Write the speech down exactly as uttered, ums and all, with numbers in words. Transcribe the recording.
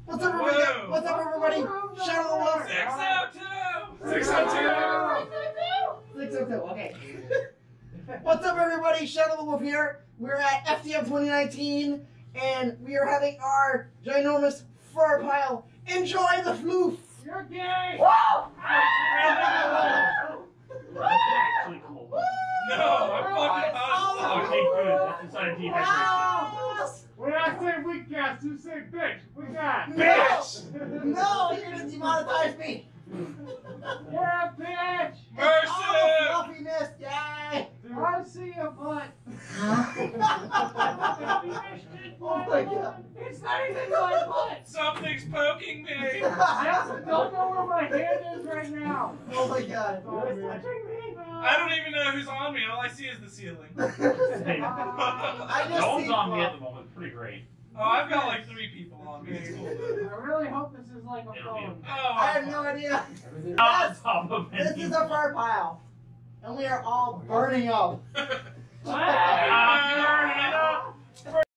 What's up, everybody? Whoa. What's up, everybody? Shout out the wolf. six oh two! six oh two! six oh two, okay. What's up, everybody? Shout out the wolf here. We're at F T M twenty nineteen, and we are having our ginormous FURPILE. Enjoy the floof! You're gay! Whoa! Actually cool. No, I'm fucking hot. Okay, good. That's inside of dehydration. When I say we cast, you say bitch. We got. Bitch! No, you're gonna demonetize me! Yeah, bitch! Mercy! Oh, fluffiness, yay! I see a butt. Oh my god. It's not even my butt. Something's poking me. I also don't know where my hand is right now. Oh my god. It's touching me. I don't even know who's on me. All I see is the ceiling. I just No one's see on me fluff. at the moment. Pretty great. Oh, I've got like three people on me. It's cool. I really hope this is like a It'll be phone. Oh, I have no idea. On top of This it. is a FURPILE. And we are all burning up. Ah!